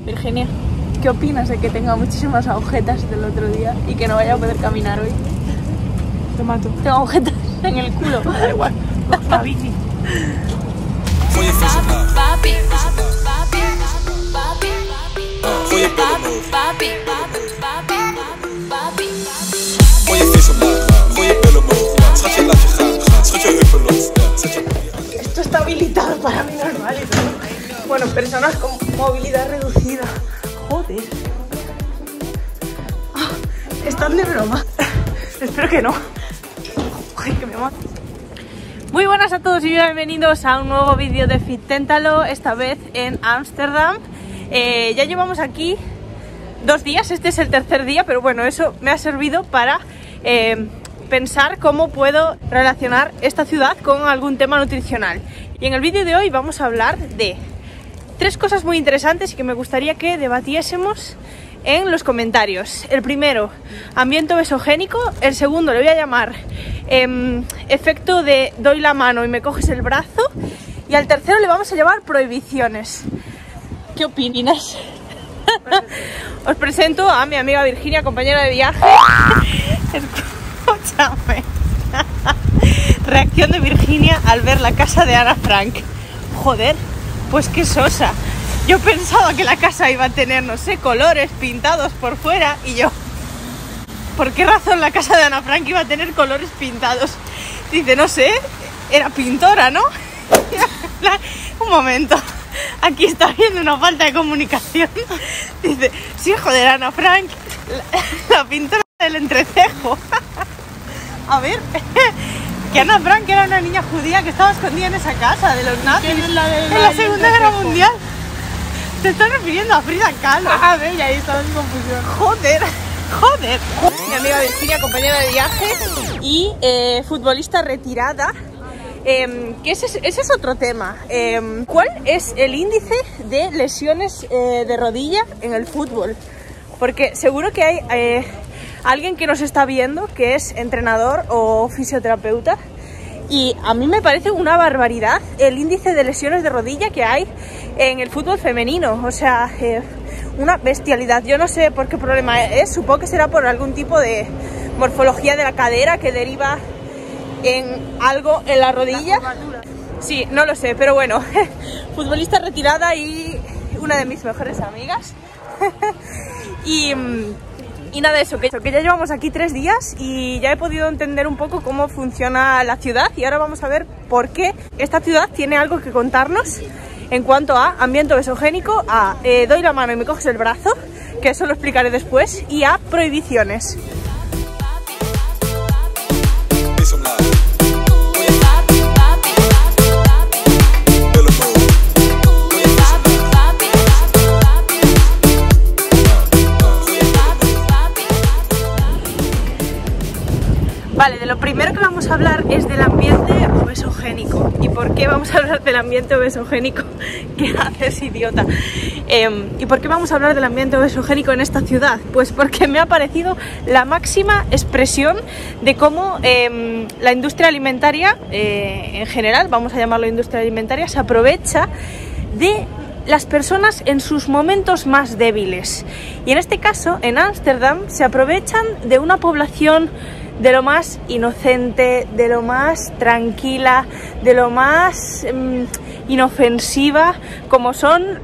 Virginia, ¿qué opinas de que tenga muchísimas agujetas del otro día y que no vaya a poder caminar hoy? Te mato. Tengo agujetas en el culo. Da igual. La bici. Esto está habilitado para mí normal. Bueno, personas con movilidad reducida. Joder. ¿Están de broma? Espero que no. Ay, que me mato. Muy buenas a todos y bienvenidos a un nuevo vídeo de Fit-Téntalo, esta vez en Ámsterdam. Ya llevamos aquí 2 días, este es el tercer día, pero bueno, eso me ha servido para pensar cómo puedo relacionar esta ciudad con algún tema nutricional. Y en el vídeo de hoy vamos a hablar de 3 cosas muy interesantes y que me gustaría que debatiésemos en los comentarios. El primero, ambiente obesogénico. El segundo le voy a llamar efecto de doy la mano y me coges el brazo. Y al tercero le vamos a llamar prohibiciones. ¿Qué opinas? Os presento a mi amiga Virginia, compañera de viaje. Escúchame. Reacción de Virginia al ver la casa de Ana Frank. Joder, pues qué sosa. Yo pensaba que la casa iba a tener, no sé, colores pintados por fuera y yo... ¿Por qué razón la casa de Ana Frank iba a tener colores pintados? Dice, no sé, era pintora, ¿no? Un momento, aquí está habiendo una falta de comunicación. Dice, sí, joder, Ana Frank, la pintora del entrecejo. A ver, que Ana Frank era una niña judía que estaba escondida en esa casa de los nazis en la Segunda Guerra Mundial. Te estás refiriendo a Frida Kahlo. Ah, ve, y ahí estaba en confusión. Joder. Mi amiga Virginia, compañera de viaje y futbolista retirada. Que ese es otro tema. ¿Cuál es el índice de lesiones de rodilla en el fútbol? Porque seguro que hay alguien que nos está viendo que es entrenador o fisioterapeuta. Y a mí me parece una barbaridad el índice de lesiones de rodilla que hay en el fútbol femenino. O sea, una bestialidad. Yo no sé por qué problema es. Supongo que será por algún tipo de morfología de la cadera que deriva en algo en la rodilla. Sí, no lo sé, pero bueno. Futbolista retirada y una de mis mejores amigas. Y nada de eso, que ya llevamos aquí 3 días y ya he podido entender un poco cómo funciona la ciudad y ahora vamos a ver por qué esta ciudad tiene algo que contarnos en cuanto a ambiente obesogénico, a doy la mano y me coges el brazo, que eso lo explicaré después, y a prohibiciones. Vale, de lo primero que vamos a hablar es del ambiente obesogénico. ¿Y por qué vamos a hablar del ambiente obesogénico? ¿Qué haces, idiota? ¿Y por qué vamos a hablar del ambiente obesogénico en esta ciudad? Pues porque me ha parecido la máxima expresión de cómo la industria alimentaria, en general, vamos a llamarlo industria alimentaria, se aprovecha de las personas en sus momentos más débiles. Y en este caso, en Ámsterdam, se aprovechan de una población de lo más inocente, de lo más tranquila, de lo más inofensiva, como son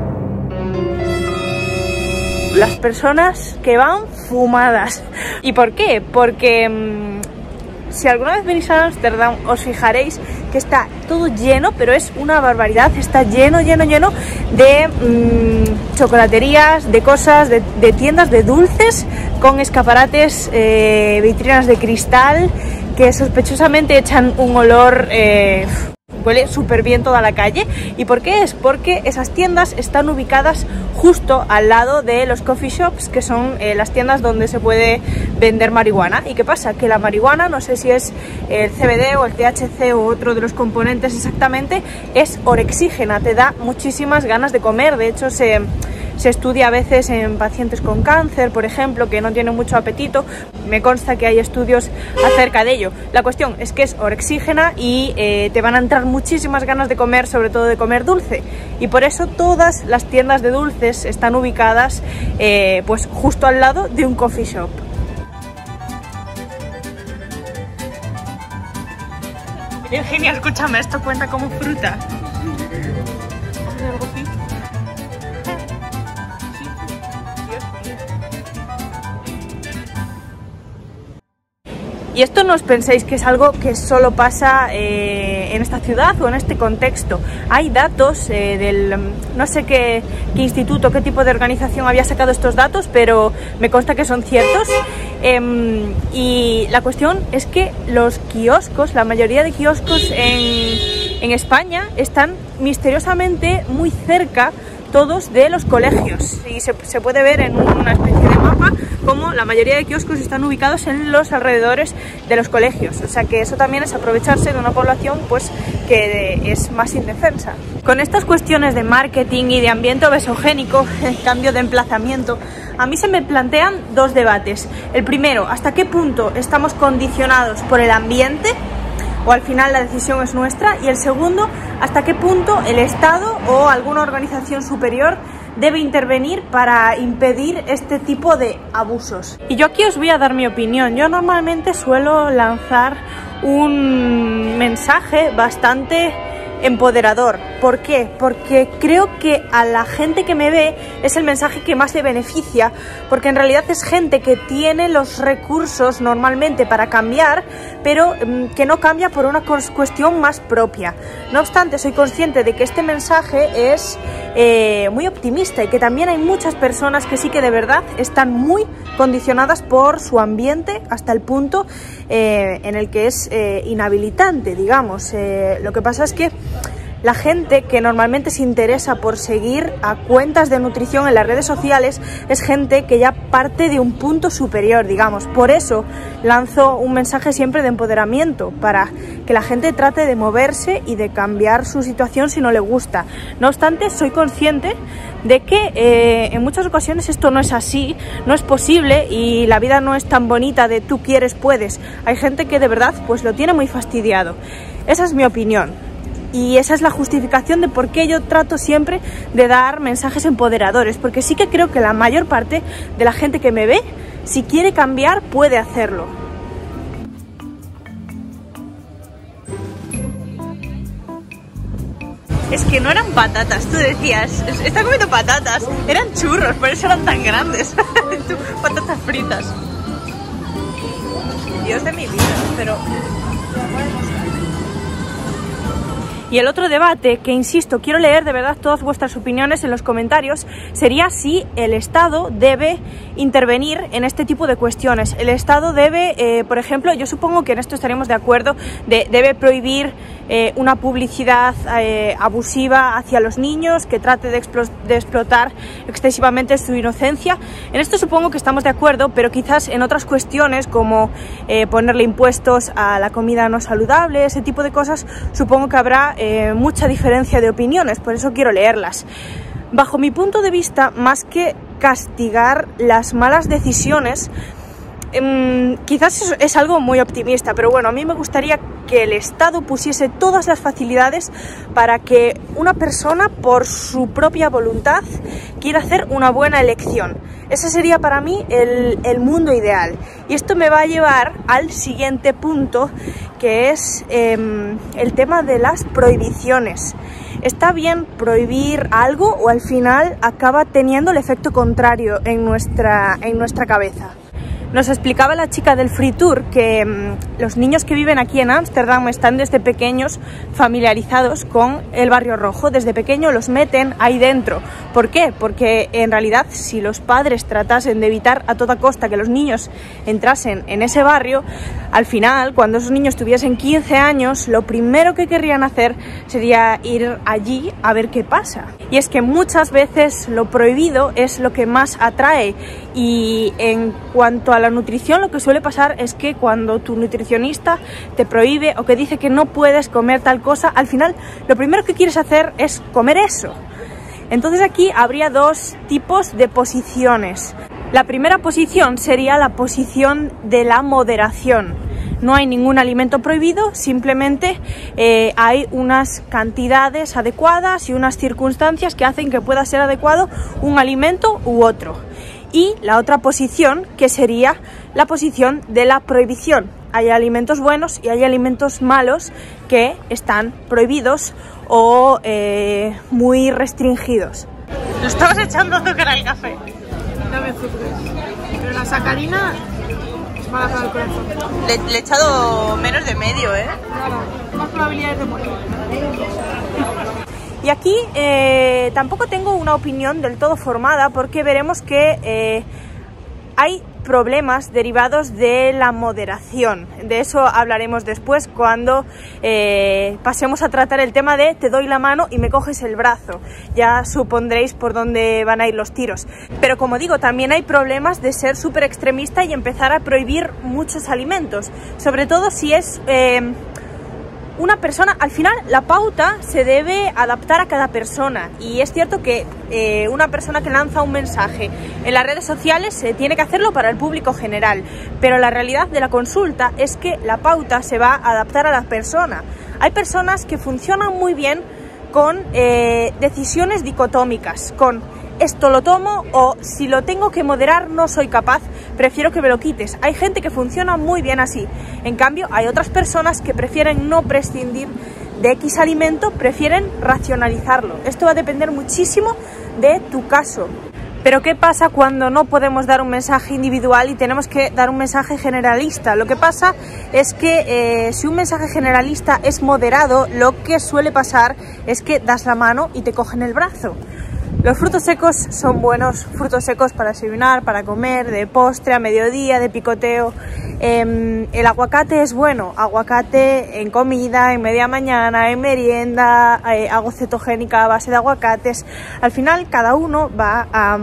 las personas que van fumadas. ¿Y por qué? Porque si alguna vez venís a Ámsterdam os fijaréis que está todo lleno, pero es una barbaridad, está lleno de chocolaterías, de cosas, de tiendas de dulces con escaparates, vitrinas de cristal que sospechosamente echan un olor, huele súper bien toda la calle. ¿Y por qué es? Porque esas tiendas están ubicadas justo al lado de los coffee shops, que son las tiendas donde se puede vender marihuana. ¿Y qué pasa? Que la marihuana, no sé si es el CBD o el THC o otro de los componentes exactamente, es orexígena, te da muchísimas ganas de comer. De hecho, se se estudia a veces en pacientes con cáncer, por ejemplo, que no tienen mucho apetito. Me consta que hay estudios acerca de ello. La cuestión es que es orexígena y te van a entrar muchísimas ganas de comer, sobre todo de comer dulce. Y por eso todas las tiendas de dulces están ubicadas pues justo al lado de un coffee shop. Virginia, escúchame, esto cuenta como fruta. ¿Algo así? Y esto no os penséis que es algo que solo pasa en esta ciudad o en este contexto. Hay datos del, no sé qué instituto, qué tipo de organización había sacado estos datos, pero me consta que son ciertos. Y la cuestión es que los kioscos, la mayoría de kioscos en España están misteriosamente muy cerca todos de los colegios, y se puede ver en una especie de mapa como la mayoría de kioscos están ubicados en los alrededores de los colegios, o sea que eso también es aprovecharse de una población pues que es más indefensa. Con estas cuestiones de marketing y de ambiente obesogénico, el cambio de emplazamiento, a mí se me plantean dos debates. El primero, ¿hasta qué punto estamos condicionados por el ambiente? O al final la decisión es nuestra. Y el segundo, ¿hasta qué punto el Estado o alguna organización superior debe intervenir para impedir este tipo de abusos? Y yo aquí os voy a dar mi opinión. Yo normalmente suelo lanzar un mensaje bastante empoderador. ¿Por qué? Porque creo que a la gente que me ve es el mensaje que más le beneficia, porque en realidad es gente que tiene los recursos normalmente para cambiar, pero que no cambia por una cuestión más propia. No obstante, soy consciente de que este mensaje es muy optimista y que también hay muchas personas que sí que de verdad están muy condicionadas por su ambiente hasta el punto en el que es inhabilitante, digamos. Lo que pasa es que la gente que normalmente se interesa por seguir a cuentas de nutrición en las redes sociales es gente que ya parte de un punto superior, digamos. Por eso lanzo un mensaje siempre de empoderamiento, para que la gente trate de moverse y de cambiar su situación si no le gusta. No obstante, soy consciente de que en muchas ocasiones esto no es así, no es posible, y la vida no es tan bonita de tú quieres, puedes. Hay gente que de verdad pues lo tiene muy fastidiado. Esa es mi opinión. Y esa es la justificación de por qué yo trato siempre de dar mensajes empoderadores, porque sí que creo que la mayor parte de la gente que me ve, si quiere cambiar, puede hacerlo. Es que no eran patatas, tú decías, está comiendo patatas, eran churros, por eso eran tan grandes. Patatas fritas. Dios de mi vida, pero... Y el otro debate, que insisto, quiero leer de verdad todas vuestras opiniones en los comentarios, sería si el Estado debe intervenir en este tipo de cuestiones. El Estado debe, por ejemplo, yo supongo que en esto estaríamos de acuerdo, debe prohibir una publicidad abusiva hacia los niños, que trate de explotar excesivamente su inocencia. En esto supongo que estamos de acuerdo, pero quizás en otras cuestiones como ponerle impuestos a la comida no saludable, ese tipo de cosas, supongo que habrá mucha diferencia de opiniones, por eso quiero leerlas. Bajo mi punto de vista, más que castigar las malas decisiones, quizás es algo muy optimista, pero bueno, a mí me gustaría que el Estado pusiese todas las facilidades para que una persona, por su propia voluntad, quiera hacer una buena elección. Ese sería para mí el mundo ideal. Y esto me va a llevar al siguiente punto, que es el tema de las prohibiciones. ¿Está bien prohibir algo o al final acaba teniendo el efecto contrario en nuestra cabeza? Nos explicaba la chica del Free Tour que los niños que viven aquí en Ámsterdam están desde pequeños familiarizados con el barrio rojo. Desde pequeño los meten ahí dentro. ¿Por qué? Porque en realidad si los padres tratasen de evitar a toda costa que los niños entrasen en ese barrio, al final, cuando esos niños tuviesen 15 años, lo primero que querrían hacer sería ir allí a ver qué pasa. Y es que muchas veces lo prohibido es lo que más atrae. Y en cuanto a la nutrición, lo que suele pasar es que cuando tu nutricionista te prohíbe o que dice que no puedes comer tal cosa, al final lo primero que quieres hacer es comer eso. Entonces aquí habría dos tipos de posiciones. La primera posición sería la posición de la moderación. No hay ningún alimento prohibido, simplemente hay unas cantidades adecuadas y unas circunstancias que hacen que pueda ser adecuado un alimento u otro. Y la otra posición, que sería la posición de la prohibición. Hay alimentos buenos y hay alimentos malos que están prohibidos o muy restringidos. Le estabas echando azúcar al café. No me juzgues. Pero la sacarina es mala para el corazón. Le he echado menos de medio, Claro, más probabilidades de morir. Y aquí tampoco tengo una opinión del todo formada, porque veremos que hay problemas derivados de la moderación. De eso hablaremos después, cuando pasemos a tratar el tema de te doy la mano y me coges el brazo. Ya supondréis por dónde van a ir los tiros. Pero como digo, también hay problemas de ser súper extremista y empezar a prohibir muchos alimentos, sobre todo si es una persona. Al final la pauta se debe adaptar a cada persona, y es cierto que una persona que lanza un mensaje en las redes sociales tiene que hacerlo para el público general, pero la realidad de la consulta es que la pauta se va a adaptar a la persona. Hay personas que funcionan muy bien con decisiones dicotómicas, con esto lo tomo, o si lo tengo que moderar no soy capaz, prefiero que me lo quites. Hay gente que funciona muy bien así. En cambio, hay otras personas que prefieren no prescindir de X alimento, prefieren racionalizarlo. Esto va a depender muchísimo de tu caso. Pero ¿qué pasa cuando no podemos dar un mensaje individual y tenemos que dar un mensaje generalista? Lo que pasa es que si un mensaje generalista es moderado, lo que suele pasar es que das la mano y te cogen el brazo. Los frutos secos son buenos, frutos secos para desayunar, para comer, de postre, a mediodía, de picoteo. El aguacate es bueno, aguacate en comida, en media mañana, en merienda, hago cetogénica a base de aguacates. Al final cada uno va a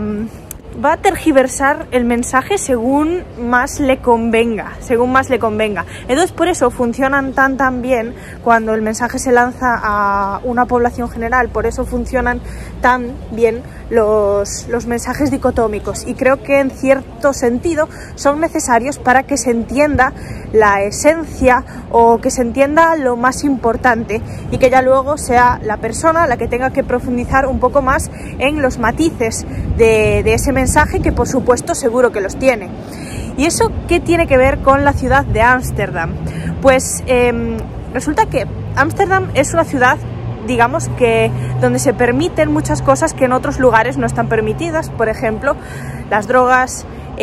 tergiversar el mensaje según más le convenga, Entonces por eso funcionan tan bien cuando el mensaje se lanza a una población general, por eso funcionan tan bien los mensajes dicotómicos, y creo que en cierto sentido son necesarios para que se entienda la esencia, o que se entienda lo más importante, y que ya luego sea la persona la que tenga que profundizar un poco más en los matices de ese mensaje, que por supuesto seguro que los tiene. ¿Y eso qué tiene que ver con la ciudad de Ámsterdam? Pues resulta que Ámsterdam es una ciudad, digamos, que donde se permiten muchas cosas que en otros lugares no están permitidas. Por ejemplo, las drogas,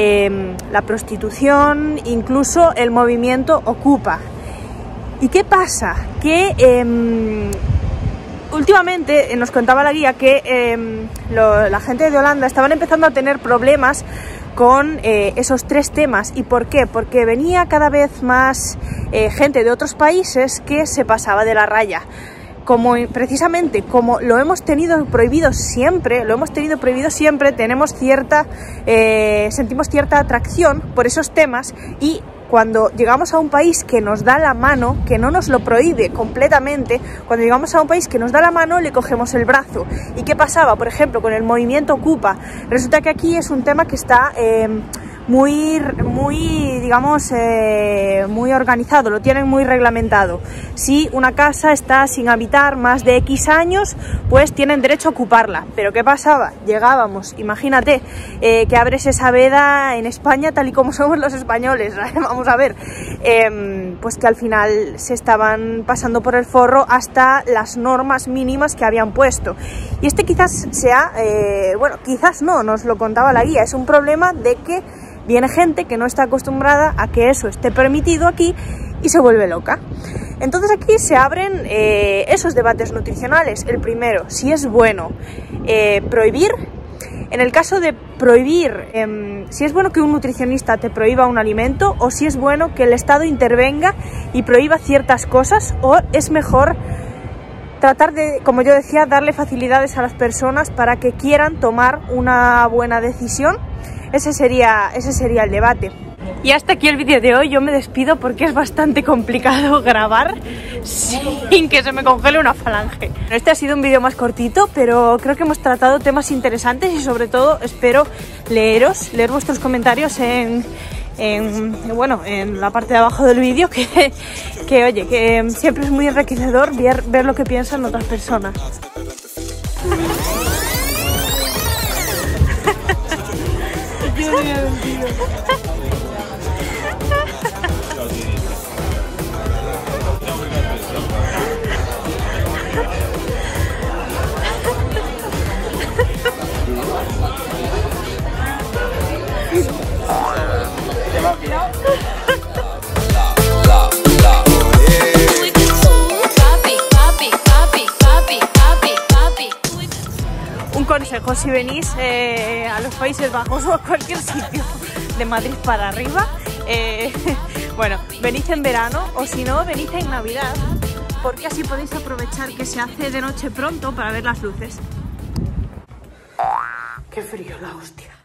la prostitución, incluso el movimiento Ocupa. ¿Y qué pasa? Que últimamente nos contaba la guía que la gente de Holanda estaban empezando a tener problemas con esos tres temas. ¿Y por qué? Porque venía cada vez más gente de otros países que se pasaba de la raya. Precisamente como lo hemos tenido prohibido siempre, sentimos cierta atracción por esos temas, y cuando llegamos a un país que nos da la mano, que no nos lo prohíbe completamente, cuando llegamos a un país que nos da la mano, le cogemos el brazo. ¿Y qué pasaba, por ejemplo, con el movimiento Ocupa? Resulta que aquí es un tema que está muy organizado, lo tienen muy reglamentado. Si una casa está sin habitar más de X años, pues tienen derecho a ocuparla. Pero ¿qué pasaba? Llegábamos, imagínate, que abres esa veda en España tal y como somos los españoles, vamos a ver, pues que al final se estaban pasando por el forro hasta las normas mínimas que habían puesto. Y este quizás sea, quizás no, nos lo contaba la guía, es un problema de que viene gente que no está acostumbrada a que eso esté permitido aquí y se vuelve loca. Entonces aquí se abren esos debates nutricionales. El primero, si es bueno prohibir. En el caso de prohibir, si es bueno que un nutricionista te prohíba un alimento, o si es bueno que el Estado intervenga y prohíba ciertas cosas, o es mejor tratar de, como yo decía, darle facilidades a las personas para que quieran tomar una buena decisión. Ese sería el debate. Y hasta aquí el vídeo de hoy. Yo me despido porque es bastante complicado grabar sin que se me congele una falange. Este ha sido un vídeo más cortito, pero creo que hemos tratado temas interesantes y sobre todo espero leer vuestros comentarios en la parte de abajo del vídeo, que oye, que siempre es muy enriquecedor ver lo que piensan otras personas. Un consejo, si venís a los Países Bajos o a cualquier sitio de Madrid para arriba, bueno, venid en verano o si no, venid en Navidad, porque así podéis aprovechar que se hace de noche pronto para ver las luces. ¡Qué frío la hostia!